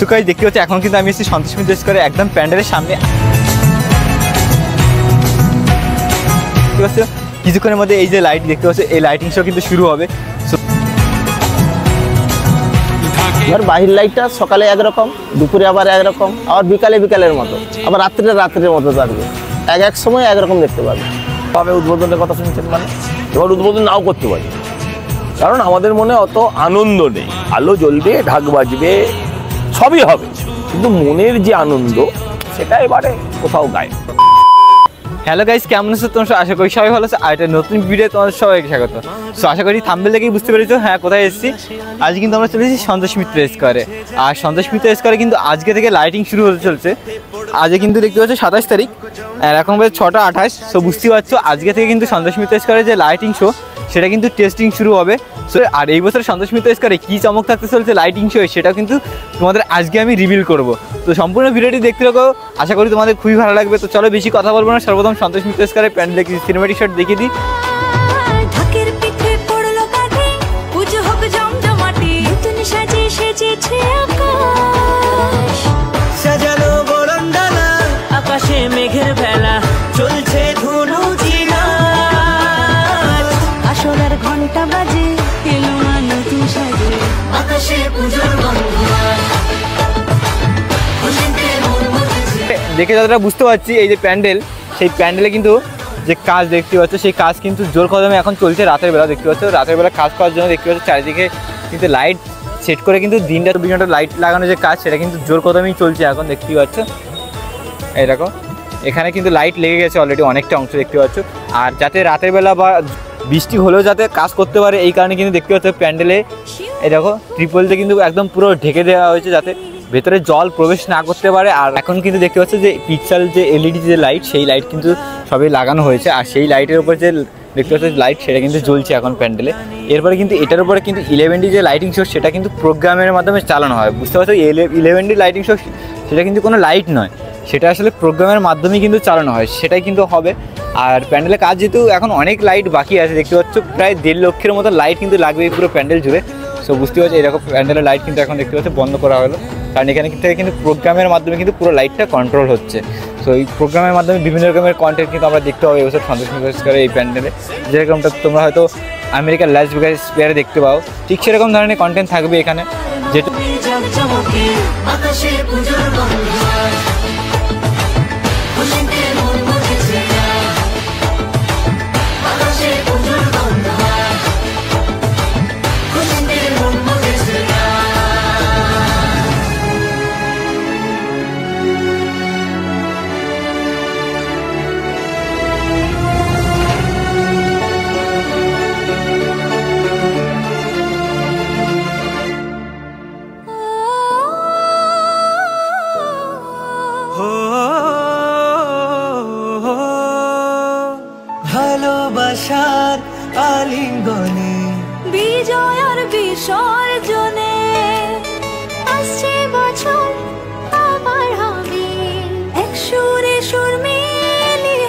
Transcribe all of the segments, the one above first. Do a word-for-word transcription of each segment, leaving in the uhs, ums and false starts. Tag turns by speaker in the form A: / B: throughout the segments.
A: So guys দেখতে পাচ্ছি এখন কিন্তু আমি এসেছি সন্তোষ মিত্র স্কোয়ারে একদম প্যান্ডেলের সামনে। দেখতে পাচ্ছ কিছুক্ষণের মধ্যে এই যে লাইট দেখতে পাচ্ছ এই লাইটিং শো কিন্তু শুরু হবে।
B: এবার বাহির লাইটটা সকালে একরকম, দুপুরে আবার একরকম, আবার বিকালে বিকালের মতো, আবার রাত্রে রাত্রের মতো থাকবে, এক এক সময় একরকম দেখতে পাবে।
C: তবে উদ্বোধনের কথা শুনছেন মানে এবার উদ্বোধন নাও করতে পারি, কারণ আমাদের মনে অত আনন্দ নেই। আলো জ্বলবে, ঢাক বাজবে, সবই হবে, কিন্তু মনের যে আনন্দ সেটা এবারে কোথাও গায়।
A: হ্যালো গাইস, কেমন আছো তোমরা? আশা করি সবাই ভালো আছে। আর একটা নতুন ভিডিও তোমাদের সবাইকে স্বাগত। সো আশা করি থাম্বনেল দেখেই বুঝতে পেরেছো হ্যাঁ কোথায় এসেছি। আজ কিন্তু আমরা চলে এসেছি সন্তোষ মিত্র স্কোয়ারে। আর সন্তোষ মিত্র স্কোয়ারে কিন্তু আজকে থেকে লাইটিং শুরু হতে চলছে। আজকে কিন্তু দেখতে পাচ্ছ সাতাশ তারিখ, আর এখন বাজে ছটা আঠাশ। সো বুঝতেই পারছো আজকে থেকে কিন্তু সন্তোষ মিত্র স্কোয়ারে যে লাইটিং শো সেটা কিন্তু টেস্টিং শুরু হবে। সো আর এই বছর সন্তোষ মিত্র স্কোয়ারে কী চমক থাকতে চলছে লাইটিং শো সেটা কিন্তু তোমাদের আজকে আমি রিভিল করব। তো সম্পূর্ণ ভিডিওটি দেখতে থাকো, আশা করি তোমাদের খুবই ভালো লাগবে। তো চলো বেশি কথা বলবো না, সর্বপ্রথম সন্তোষ মিত্র স্কোয়ারে প্যান্ডেল দেখি, সিনেমেটিক শট দেখিয়ে দিই।
D: আকাশে মেঘের ভেলা চলছে ধুনু জিনাত, আসরের ঘন্টা বাজে এলো না নতুন সাজে, আকাশে পূজোর গন্ধ।
A: দেখে যতটা বুঝতে পারছি এই যে প্যান্ডেল, সেই প্যান্ডেলে কিন্তু যে কাজ দেখতে পাচ্ছ সেই কাজ কিন্তু জোর কদমে এখন চলছে। রাতের বেলা দেখতে পাচ্ছ, রাতের বেলা কাজ করার জন্য দেখতে পাচ্ছ চারিদিকে কিন্তু লাইট সেট করে কিন্তু দিনটা চব্বিশ ঘন্টা লাইট লাগানো যে কাজ সেটা কিন্তু জোর কদমেই চলছে এখন দেখতেই পাচ্ছ। এই দেখো এখানে কিন্তু লাইট লেগে গেছে অলরেডি অনেকটা অংশ দেখতে পাচ্ছ। আর যাতে রাতের বেলা বা বৃষ্টি হলেও যাতে কাজ করতে পারে এই কারণে কিন্তু দেখতে পাচ্ছ প্যান্ডেলে এই দেখো ত্রিপলতে কিন্তু একদম পুরো ঢেকে দেওয়া হয়েছে যাতে ভেতরে জল প্রবেশ না করতে পারে। আর এখন কিন্তু দেখতে পাচ্ছ যে পিক্সেল যে এলইডি যে লাইট সেই লাইট কিন্তু সবই লাগানো হয়েছে। আর সেই লাইটের উপর যে দেখতে পাচ্ছ লাইট সেটা কিন্তু জ্বলছে এখন প্যান্ডেলে। এরপরে কিন্তু এটার উপরে কিন্তু ইলেভেন ডি যে লাইটিং শো সেটা কিন্তু প্রোগ্রামের মাধ্যমে চালানো হয়। বুঝতে পারছো ইলেভেন ডি লাইটিং শো সেটা কিন্তু কোনো লাইট নয়, সেটা আসলে প্রোগ্রামের মাধ্যমেই কিন্তু চালানো হয়, সেটাই কিন্তু হবে। আর প্যান্ডেলের কাজ যেহেতু এখন অনেক লাইট বাকি আছে দেখতে পাচ্ছ, প্রায় দেড় লক্ষের মতো লাইট কিন্তু লাগবে এই পুরো প্যান্ডেল জুড়ে। সো বুঝতে পারছি এরকম প্যান্ডেলের লাইট কিন্তু এখন দেখতে পাচ্ছ বন্ধ করা হলো, কারণ এখানে থেকে কিন্তু প্রোগ্রামের মাধ্যমে কিন্তু পুরো লাইটটা কন্ট্রোল হচ্ছে। সো এই প্রোগ্রামের মাধ্যমে বিভিন্ন রকমের কন্টেন্ট কিন্তু আমরা দেখতে পাবো এবছর সন্তোষ মিত্র স্কোয়ারে এই প্যান্ডেলে। যেরকমটা তোমরা হয়তো আমেরিকার লাস ভেগাস স্কোয়ারে দেখতে পাও, ঠিক সেরকম ধরনের কন্টেন্ট থাকবে এখানে। যেটা
D: ভালোবাসার আলিঙ্গনে বিজয় আর বিসর্জনে আসছে বছর আবার হবে এক সুরে সুর মিলিয়ে।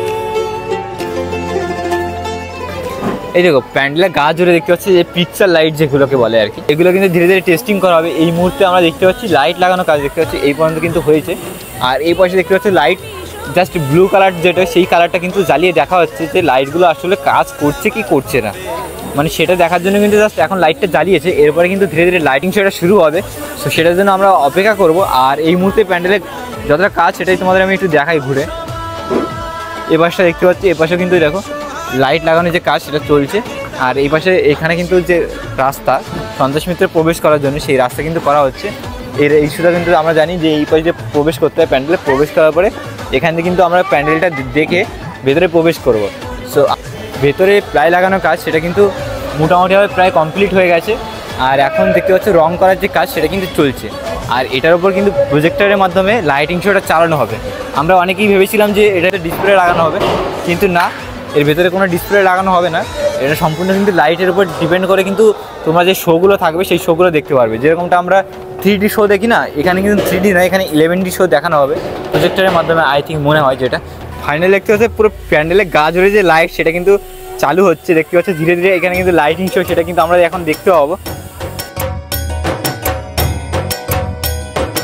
A: এই দেখো প্যান্ডেলের গা জুড়ে দেখতে পাচ্ছি যে পিকচার লাইট যেগুলোকে বলে আর কি, এগুলো কিন্তু ধীরে ধীরে টেস্টিং করা হবে। এই মুহূর্তে আমরা দেখতে পাচ্ছি লাইট লাগানো কাজ দেখতে পাচ্ছি এই পর্যন্ত কিন্তু হয়েছে। আর এই পাশে দেখতে পাচ্ছি লাইট জাস্ট ব্লু কালার যেটা সেই কালারটা কিন্তু জ্বালিয়ে দেখা হচ্ছে যে লাইটগুলো আসলে কাজ করছে কি করছে না, মানে সেটা দেখার জন্য কিন্তু জাস্ট এখন লাইটটা জ্বালিয়েছে। এরপরে কিন্তু ধীরে ধীরে লাইটিং শোটা শুরু হবে। সো সেটার জন্য আমরা অপেক্ষা করব। আর এই মুহূর্তে প্যান্ডেলের যতটা কাজ সেটাই তোমাদের আমি একটু দেখাই ঘুরে। এ পাশটা দেখতে পাচ্ছি, এ পাশে কিন্তু দেখো লাইট লাগানোর যে কাজ সেটা চলছে। আর এই পাশে এখানে কিন্তু যে রাস্তা সন্তোষ মিত্রে প্রবেশ করার জন্য সেই রাস্তা কিন্তু করা হচ্ছে। এর ইস্যুটা কিন্তু আমরা জানি যে এই পাশে প্রবেশ করতে হয় প্যান্ডেলে, প্রবেশ করার পরে এখান থেকে কিন্তু আমরা প্যান্ডেলটা দেখে ভেতরে প্রবেশ করব। সো ভেতরে প্লাই লাগানোর কাজ সেটা কিন্তু মোটামুটিভাবে প্রায় কমপ্লিট হয়ে গেছে। আর এখন দেখতে পাচ্ছ রং করার যে কাজ সেটা কিন্তু চলছে। আর এটার উপর কিন্তু প্রজেক্টরের মাধ্যমে লাইটিং শোটা চালানো হবে। আমরা অনেকেই ভেবেছিলাম যে এটা ডিসপ্লে লাগানো হবে, কিন্তু না, এর ভেতরে কোনো ডিসপ্লে লাগানো হবে না। এটা সম্পূর্ণ কিন্তু লাইটের উপর ডিপেন্ড করে কিন্তু তোমরা যে শোগুলো থাকবে সেই শোগুলো দেখতে পারবে। যেরকমটা আমরা থ্রি ডি শো দেখি না, এখানে কিন্তু থ্রি ডি নয়, এখানে ইলেভেন ডি শো দেখানো হবে প্রজেক্টরের মাধ্যমে আই থিঙ্ক মনে হয়। যেটা ফাইনাল দেখতে হচ্ছে পুরো প্যান্ডেলের গা জুড়ে যে লাইট সেটা কিন্তু চালু হচ্ছে দেখতে পাচ্ছ ধীরে ধীরে। এখানে কিন্তু লাইটিং শো সেটা কিন্তু আমরা এখন দেখতে পাবো।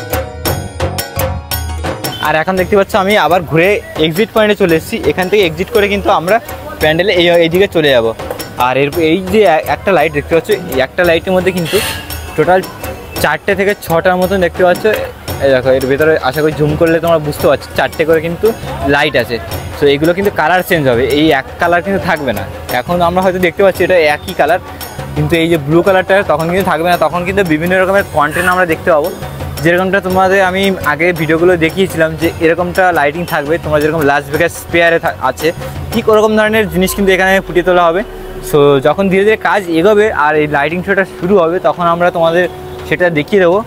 A: আর এখন দেখতে পাচ্ছ আমি আবার ঘুরে এক্সিট পয়েন্টে চলে এসেছি। এখান থেকে এক্সিট করে কিন্তু আমরা প্যান্ডেলে এই এইদিকে চলে যাব। আর এর এই যে একটা লাইট দেখতে পাচ্ছ, এই একটা লাইটের মধ্যে কিন্তু টোটাল চারটে থেকে ছটার মতন দেখতে পাচ্ছ। এই দেখো এর ভেতরে আশা করি জুম করলে তোমরা বুঝতে পারছো চারটে করে কিন্তু লাইট আছে। তো এগুলো কিন্তু কালার চেঞ্জ হবে, এই এক কালার কিন্তু থাকবে না। এখন আমরা হয়তো দেখতে পাচ্ছি এটা একই কালার, কিন্তু এই যে ব্লু কালারটা তখন কিন্তু থাকবে না। তখন কিন্তু বিভিন্ন রকমের কন্টেন্ট আমরা দেখতে পাবো, যেরকমটা তোমাদের আমি আগে ভিডিওগুলো দেখিয়েছিলাম যে এরকমটা লাইটিং থাকবে। তোমরা যেরকম লাস ভেগাস স্পেয়ারে আছে ঠিক ওরকম ধরনের জিনিস কিন্তু এখানে ফুটিয়ে তোলা হবে। সো যখন ধীরে ধীরে কাজ এগোবে আর এই লাইটিং শোটা শুরু হবে তখন আমরা তোমাদের সেটা দেখিয়ে দেবো।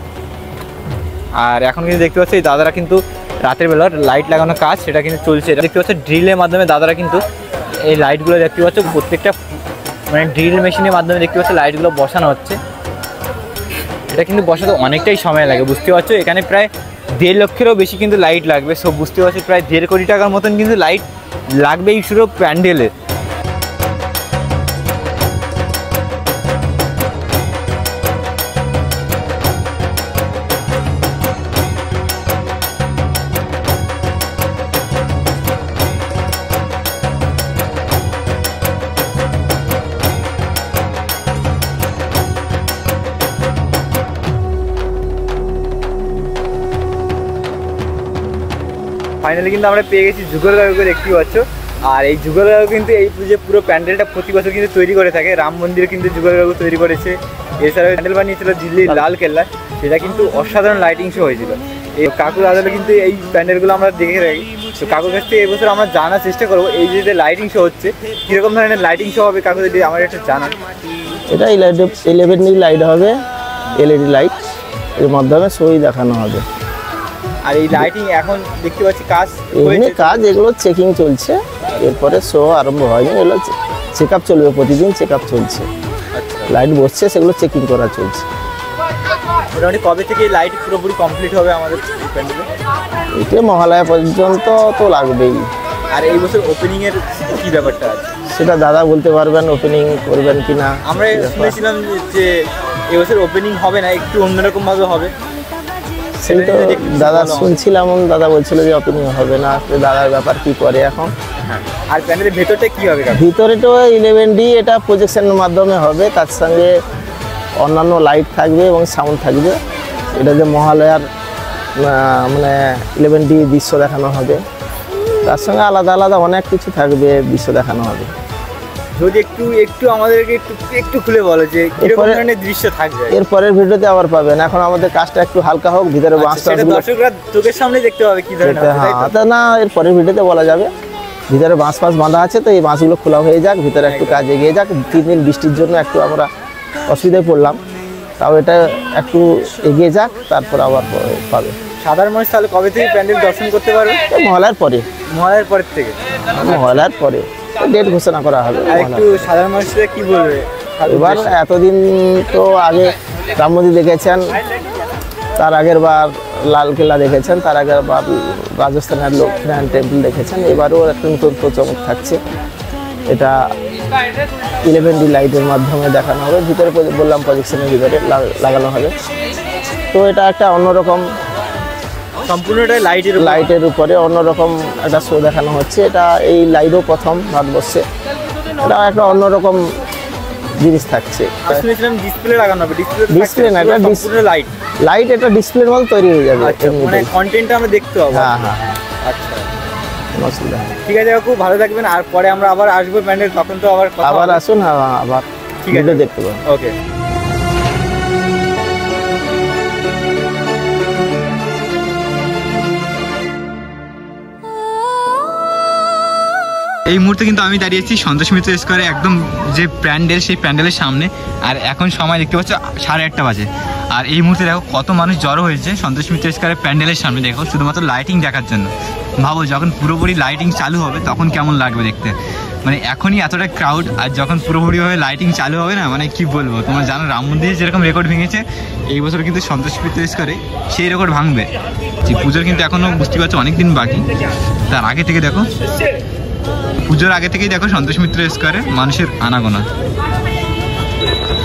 A: আর এখন কিন্তু দেখতে পাচ্ছি এই দাদারা কিন্তু রাতের বেলা লাইট লাগানো কাজ সেটা কিন্তু চলছে। এটা দেখতে পাচ্ছ ড্রিলের মাধ্যমে দাদারা কিন্তু এই লাইটগুলো দেখতে পাচ্ছ প্রত্যেকটা মানে ড্রিল মেশিনের মাধ্যমে দেখতে পাচ্ছ লাইটগুলো বসানো হচ্ছে। এটা কিন্তু বসাতে অনেকটাই সময় লাগে, বুঝতে পারছো। এখানে প্রায় দেড় লক্ষেরও বেশি কিন্তু লাইট লাগবে। সব বুঝতে পারছি প্রায় দেড় কোটি টাকার মতন কিন্তু লাইট লাগবে এই শুধু প্যান্ডেলে। ফাইনালি কিন্তু আমরা পেয়ে গেছি যুগল কাকুকে, দেখতে পাচ্ছ। আর এই যুগল কাকু কিন্তু এই যে পুরো প্যান্ডেলটা প্রতি বছর কিন্তু তৈরি করে থাকে। রাম মন্দির কিন্তু যুগল কাকু তৈরি করেছে। এছাড়াও প্যান্ডেল বানিয়েছিল দিল্লির লাল কেল্লা, সেটা কিন্তু অসাধারণ লাইটিং শো হয়েছিল। এই কাকুর আদালে কিন্তু এই প্যান্ডেলগুলো আমরা দেখে থাকি। তো কাকুর কাছ থেকে এবছর আমরা জানার চেষ্টা করবো এই যে লাইটিং শো হচ্ছে কীরকম ধরনের লাইটিং শো হবে। কাকু যদি আমার একটু জানান।
B: এটা ইলেভেন ডি লাইট হবে, এলইডি লাইট, এর মাধ্যমে শোই দেখানো হবে।
A: আর এই লাইটিং এখন দেখতে পাচ্ছি কাজ
B: এমনি কাজ এগুলো চেকিং চলছে, এরপরে শো আরম্ভ হয়নি। এগুলো চেক আপ চলবে, প্রতিদিন চেক আপ চলছে। লাইট বসছে সেগুলো চেকিং করা চলছে।
A: মোটামুটি কবে থেকে এই লাইট পুরোপুরি কমপ্লিট হবে আমাদের প্যান্ডেলে?
B: এটা মহালয়া পর্যন্ত তো লাগবেই।
A: আর এই বছর ওপেনিংয়ের কী ব্যাপারটা আছে
B: সেটা দাদা বলতে পারবেন, ওপেনিং করবেন কি না।
A: আমরা শুনেছিলাম যে এবছর ওপেনিং হবে না, একটু অন্যরকমভাবে হবে।
B: সেই তো দাদা শুনছিলাম, দাদা বলছিল যে ওপেনিং হবে না। দাদার ব্যাপার কি করে এখন।
A: আর প্যান্ডেলের ভেতরটা কি হবে?
B: ভিতরে তো ইলেভেন ডি, এটা প্রজেকশনের মাধ্যমে হবে, তার সঙ্গে অন্যান্য লাইট থাকবে এবং সাউন্ড থাকবে। এটা যে মহালয়ার মানে ইলেভেন ডি দৃশ্য দেখানো হবে, তার সঙ্গে আলাদা আলাদা অনেক কিছু থাকবে, দৃশ্য দেখানো হবে।
A: যদি একটু একটু আমাদেরকে একটু একটু খুলে বলো যে কিরকম ধরনের দৃশ্য থাকবে।
B: এর পরের ভিডিওতে আবার পাবেন। এখন আমাদের কাজটা একটু হালকা হোক, ভিতরে বাঁশ টাস
A: দর্শকরা চোখের সামনে দেখতে পাবে কি ধরনের।
B: হ্যাঁ না, এর পরের ভিডিওতে বলা যাবে। ভিতরে বাঁশ ফাঁস বাঁধা আছে, তো এই বাঁশগুলো খোলা হয়ে যাক, ভিতরে একটু কাজ এগিয়ে যাক। তিন দিন বৃষ্টির জন্য একটু আমরা অসুবিধায় পড়লাম, তাও এটা একটু এগিয়ে যাক, তারপর আবার পাবে।
A: সাধারণ মানুষ তাহলে কবে থেকে প্যান্ডেল দর্শন করতে পারবে?
B: মহালয়ার পরে।
A: মহালয়ার পরের থেকে?
B: মহালয়ার পরে ডেট ঘোষণা করা হবে।
A: আর একটু সাধারণ মানুষরা কি বলবে?
B: এবার এতদিন তো আগে রাম মন্দির দেখেছেন, তার আগের বার লালকেল্লা দেখেছেন, তার আগের বার রাজস্থানের লক্ষ্মীনারায়ণ টেম্পল দেখেছেন। এবারও একটা নতুন চমক থাকছে। এটা ইলেভেন ডি লাইটের মাধ্যমে দেখানো হবে। ভিতরে বললাম প্রজেকশনের ভিতরে লাগানো হবে। তো এটা একটা অন্যরকম,
A: সম্পূর্ণটাই লাইটের
B: লাইটের উপরে অন্যরকম একটা শো দেখানো হচ্ছে। এটা এই লাইটও প্রথম ভারতবর্ষে, এটা একটা অন্যরকম জিনিস থাকছে।
A: ডিসপ্লে লাগানো হবে।
B: ডিসপ্লে না, এটা
A: সম্পূর্ণ লাইট
B: লাইট এটা ডিসপ্লের মতো তৈরি হয়ে যাবে।
A: মানে কন্টেন্টটা আমরা দেখতে পাবো।
B: হ্যাঁ হ্যাঁ
A: আচ্ছা ঠিক আছে কাকু, ভালো থাকবেন। আর পরে আমরা আবার আসবো প্যান্ডেল, তখন তো আবার
B: আবার আসুন। হ্যাঁ আবার
A: ঠিক আছে
B: দেখতে পাবো।
A: ওকে। এই মুহূর্তে কিন্তু আমি দাঁড়িয়েছি সন্তোষ মিত্র স্কোয়ারে, একদম যে প্যান্ডেল সেই প্যান্ডেলের সামনে। আর এখন সময় দেখতে পাচ্ছ সাড়ে আটটা বাজে। আর এই মুহূর্তে দেখো কত মানুষ জড়ো হয়েছে সন্তোষ মিত্র স্কোয়ারের প্যান্ডেলের সামনে, দেখো শুধুমাত্র লাইটিং দেখার জন্য। ভাবো যখন পুরোপুরি লাইটিং চালু হবে তখন কেমন লাগবে দেখতে। মানে এখনই এতটা ক্রাউড, আর যখন পুরোপুরিভাবে লাইটিং চালু হবে না, মানে কি বলবো। তোমরা জানো রাম মন্দিরে যেরকম রেকর্ড ভেঙেছে, এই বছর কিন্তু সন্তোষ মিত্র স্কোয়ারে সেই রেকর্ড ভাঙবে। যে পুজোর কিন্তু এখনও বুঝতে পারছো অনেক দিন বাকি। তার আগে থেকে দেখো, পুজোর আগে থেকেই দেখো সন্তোষ মিত্র স্কোয়ারে মানুষের আনাগোনা।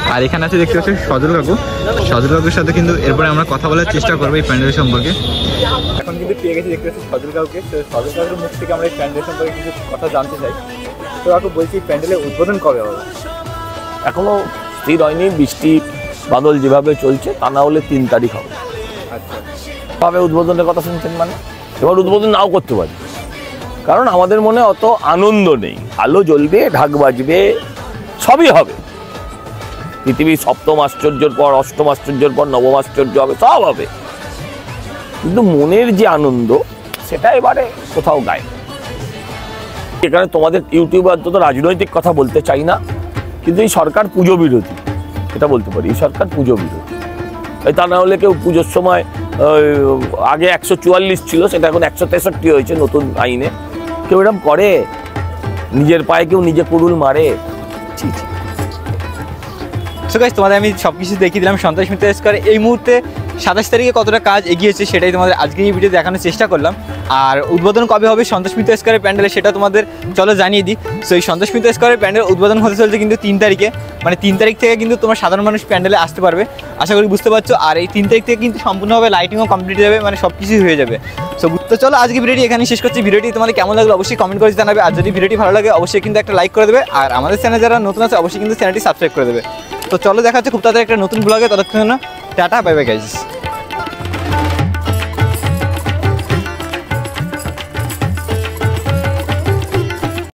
A: আর এখানে আছে দেখতে পাচ্ছি সজল কাকু। সজল কাকুর সাথে কিন্তু এরপরে আমরা কথা বলার চেষ্টা করবো এই প্যান্ডেল সম্পর্কে। এখন কিন্তু পেয়ে গেছি দেখতে পাচ্ছি সজল কাকুকে। তো সজল কাকুর মুখ থেকে আমরা এই প্যান্ডেল সম্পর্কে কিছু কথা জানতে চাই। তো কাকু বলছি প্যান্ডেলের উদ্বোধন কবে হবে?
C: এখনো স্থির হয়নি, বৃষ্টি বাদল যেভাবে চলছে তা না হলে তিন তারিখ হবে।
A: আচ্ছা,
C: ভাবে উদ্বোধনের কথা শুনছেন মানে, এবার উদ্বোধন নাও করতে পারি, কারণ আমাদের মনে অত আনন্দ নেই। আলো জ্বলবে, ঢাক বাজবে, সবই হবে। পৃথিবীর সপ্তম আশ্চর্যের পর অষ্টম আশ্চর্যের পর নবম আশ্চর্য হবে, সব হবে, কিন্তু মনের যে আনন্দ সেটা এবারে কোথাও গায়। এখানে তোমাদের ইউটিউবার তো রাজনৈতিক কথা বলতে চাই না, কিন্তু এই সরকার পুজো বিরোধী, এটা বলতে পারি। এই সরকার পুজো বিরোধী, তা না হলে কেউ পুজোর সময় আগে একশো চুয়াল্লিশ ছিল, সেটা এখন একশো তেষট্টি হয়েছে নতুন আইনে। কেউ এরকম করে? নিজের পায়ে কেউ নিজে কুড়ুল মারে? ঠিক ঠিক।
A: সো গাইস, তোমাদের আমি সব কিছু দেখিয়ে দিলাম সন্তোষ মিত্র স্কোয়ারে এই মুহূর্তে সাতাশ তারিখে কতটা কাজ এগিয়েছে সেটাই তোমাদের আজকে এই ভিডিও দেখানোর চেষ্টা করলাম। আর উদ্বোধন কবে হবে সন্তোষ মিত্র স্কোয়ারের প্যান্ডেলে সেটা তোমাদের চলো জানিয়ে দিই। সো এই সন্তোষ মিত্র স্কোয়ারের প্যান্ডেল উদ্বোধন হতে চলছে কিন্তু তিন তারিখে, মানে তিন তারিখ থেকে কিন্তু তোমার সাধারণ মানুষ প্যান্ডেলে আসতে পারবে, আশা করি বুঝতে পারছো। আর এই তিন তারিখ থেকে কিন্তু সম্পূর্ণভাবে লাইটিংও কমপ্লিট হয়ে যাবে, মানে সব কিছুই হয়ে যাবে। সো তো চলো আজকে ভিডিওটি এখানে শেষ করছি। ভিডিওটি তোমাদের কেমন লাগলো অবশ্যই কমেন্ট করে জানাবে। আর যদি ভিডিওটি ভালো লাগে অবশ্যই কিন্তু একটা লাইক করে দেবে। আর আমাদের চ্যানেলে যারা নতুন আছে অবশ্যই কিন্তু চ্যানেলটি সাবস্ক্রাইব করে দেবে। তো চলো দেখা হচ্ছে খুব তাড়াতাড়ি একটা নতুন ব্লগে, ততক্ষণ টাটা, বাই বাই গাইস।